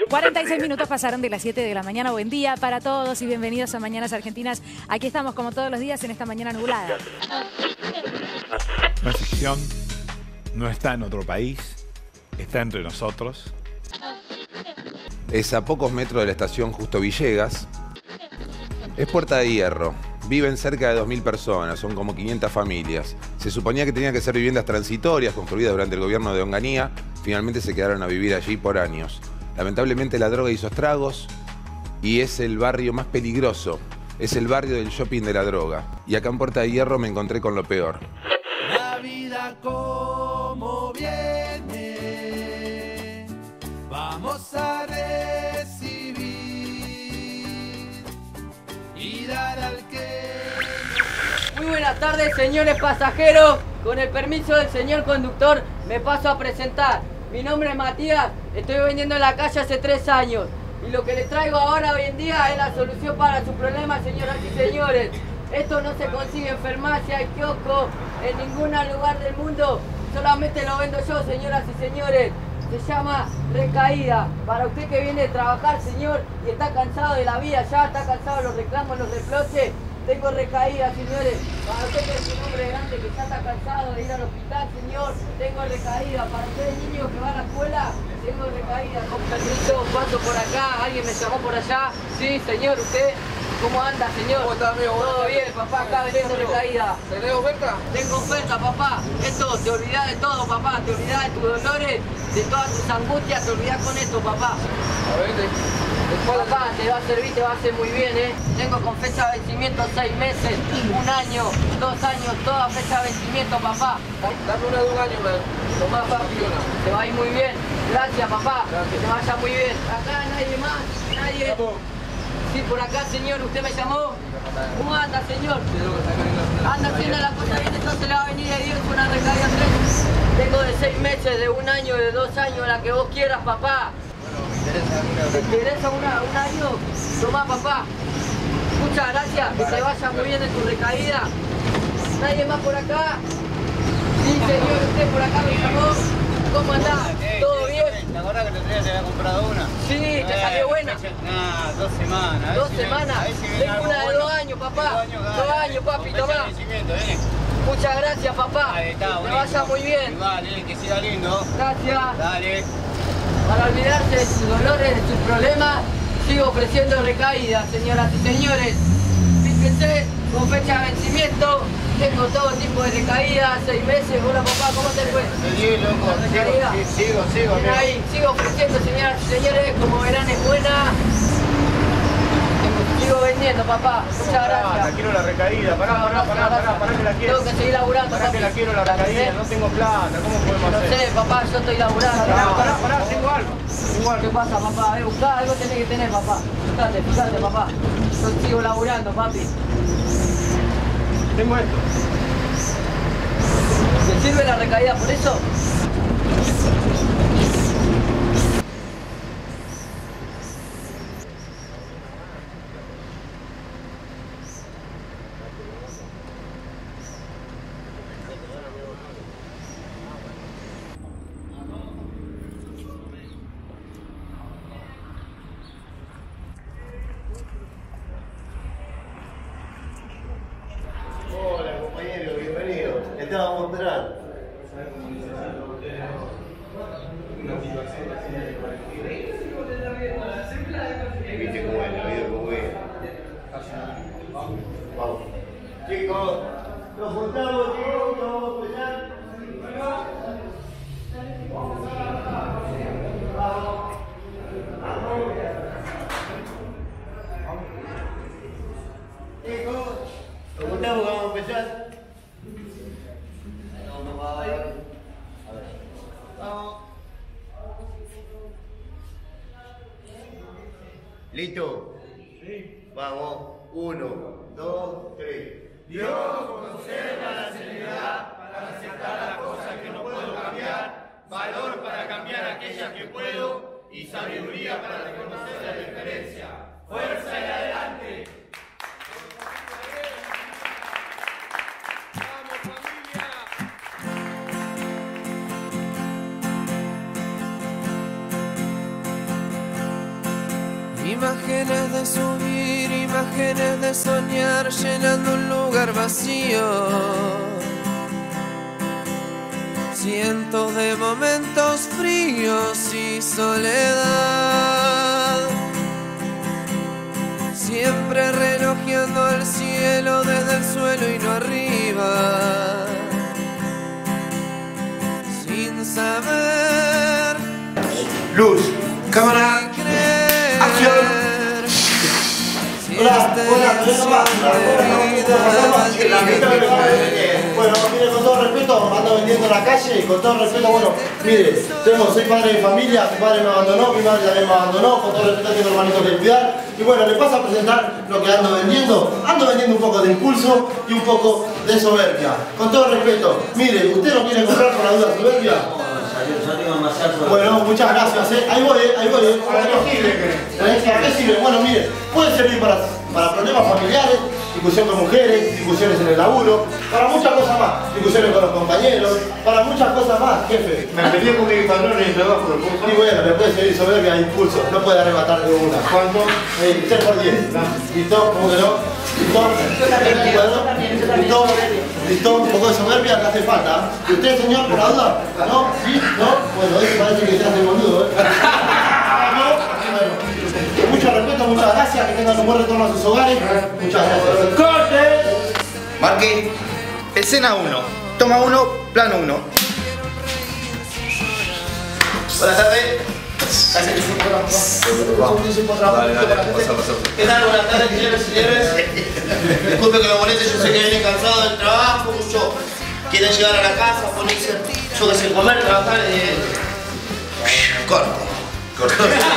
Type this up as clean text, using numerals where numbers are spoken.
46 minutos pasaron de las 7 de la mañana. Buen día para todos y bienvenidos a Mañanas Argentinas. Aquí estamos como todos los días en esta mañana nublada. No es ficción, no está en otro país, está entre nosotros. Es a pocos metros de la estación Justo Villegas. Es Puerta de Hierro. Viven cerca de 2.000 personas, son como 500 familias. Se suponía que tenían que ser viviendas transitorias construidas durante el gobierno de Onganía. Finalmente se quedaron a vivir allí por años. Lamentablemente la droga hizo estragos y es el barrio más peligroso. Es el barrio del shopping de la droga. Y acá en Puerta de Hierro me encontré con lo peor. La vida como viene, vamos a recibir y dar al que... Muy buenas tardes, señores pasajeros. Con el permiso del señor conductor, me paso a presentar. Mi nombre es Matías, estoy vendiendo en la calle hace 3 años. Y lo que les traigo ahora hoy en día es la solución para su problema, señoras y señores. Esto no se consigue en farmacia, en kiosco, en ningún lugar del mundo. Solamente lo vendo yo, señoras y señores. Se llama recaída. Para usted que viene de trabajar, señor, y está cansado de la vida ya, está cansado de los reclamos, los reproches, tengo recaída, señores. Para usted que es un hombre grande que ya está cansado de ir al hospital, señor, tengo recaída. Para usted, niño que va a la escuela, tengo recaída. Con permiso, paso por acá, alguien me llamó por allá. Sí, señor, usted. ¿Cómo anda, señor? ¿Cómo está, amigo? Todo bien, papá, acá vendiendo recaída. ¿Tenés oferta? Tengo oferta, papá. Esto, te olvidás de todo, papá. Te olvidás de tus dolores, de todas tus angustias. Te olvidás con esto, papá. A ver, Papá, te va a servir, te va a hacer muy bien, ¿eh? Tengo con fecha de vencimiento 6 meses, 1 año, 2 años, toda fecha de vencimiento, papá. dame una de 1 año, man. Tomá, papi. Te va a ir muy bien. Gracias, papá. Gracias. Que te vaya muy bien. Acá nadie más, nadie. Sí, por acá, señor, ¿usted me llamó? ¿Cómo anda, señor? Anda haciendo la cosa bien, entonces le va a venir de Dios una recaída 3. Tengo de 6 meses, de 1 año, de 2 años, la que vos quieras, papá. ¿Te interesa un año? Tomá, papá. Muchas gracias, que te vaya muy bien en tu recaída. ¿Nadie más por acá? Sí, señor, usted por acá me llamó. ¿Cómo andás? ¿Todo bien? ¿Te acordás que te tenías que haber comprado una? Sí, te salió buena. Nah, 2 semanas. 2 semanas. Tengo una de 2 años, papá. 2 años, papi, tomá. Muchas gracias, papá. Ahí está, que te vaya muy bien. Vale, que siga lindo. Gracias. Dale. Para olvidarse de sus dolores, de sus problemas, sigo ofreciendo recaídas, señoras y señores. Fíjense, con fecha de vencimiento, tengo todo tipo de recaídas, 6 meses. Hola, papá, ¿cómo te fue? Sí, loco. Sigo, Bien amigo. ahí, sigo ofreciendo, señoras y señores, como verán es buena. Sigo vendiendo, papá. Muchas gracias. Quiero la recaída. Pará que la quiero. Tengo que seguir laburando, Pará papi. que la quiero la recaída. No tengo plata. ¿Cómo podemos No hacer? sé, papá, yo estoy laburando. Pará, tengo algo. ¿Qué pasa, papá? Buscá, algo tenés que tener, papá. Fíjate, papá. Yo sigo laburando, papi. Tengo esto. ¿Te sirve la recaída por eso? Hola compañero, bienvenido. Estábamos esperando. Viste cómo es la vida, cómo es. Vamos. Chicos, nos juntamos, chicos, nos vamos a empezar. Chicos, nos juntamos, vamos a empezar. Vamos. ¿Listo? Sí. Vamos. 1, 2, 3. Dios conserva la serenidad para aceptar las cosas que no puedo cambiar, valor para cambiar aquellas que puedo y sabiduría para reconocer la diferencia. ¡Fuerza y adelante! Imágenes de subir, imágenes de soñar, llenando un lugar vacío. Cientos de momentos fríos y soledad. Siempre relojeando el cielo desde el suelo y no arriba. Sin saber. Luz, cámara, acción. Hola, bueno, mire, con todo respeto, ando vendiendo en la calle y con todo respeto, bueno, mire, soy padre de familia, mi padre me abandonó, mi madre también me abandonó, con todo respeto tengo hermanitos que cuidar. Y bueno, les paso a presentar lo que ando vendiendo un poco de impulso y un poco de soberbia. Con todo respeto, mire, ¿usted no quiere comprar por la duda soberbia? Bueno, muchas gracias, ahí voy, ¿Para qué sirve? Bueno, mire, puede servir para problemas familiares, discusión con mujeres, discusiones en el laburo, para muchas cosas más, discusiones con los compañeros, para muchas cosas más, jefe. Me peleé con mi patrón en el trabajo, ¿lo puedo? Y bueno, le puede servir soberbia a impulso, no puede arrebatar de una. ¿Cuánto? 3 por 10. ¿Listo? ¿Cómo que no? ¿Listo? ¿Listo? Un poco de soberbia que hace falta. ¿Y usted, señor, por la duda? ¿No? ¿Sí? ¿No? Bueno, eso parece que se hace boludo, ¿No? Bueno. Mucho respeto, muchas gracias, que tengan un buen retorno a sus hogares. Muchas gracias. ¡Corte! Marque, escena 1, toma 1, plano 1. Buenas tardes. ¿Qué tal? Buenas tardes, señores y señores. Disculpe que lo moleste, yo sé que vienen cansados del trabajo, muchos quieren llegar a la casa, ponerse, yo que sé, comer, trabajar. Corte.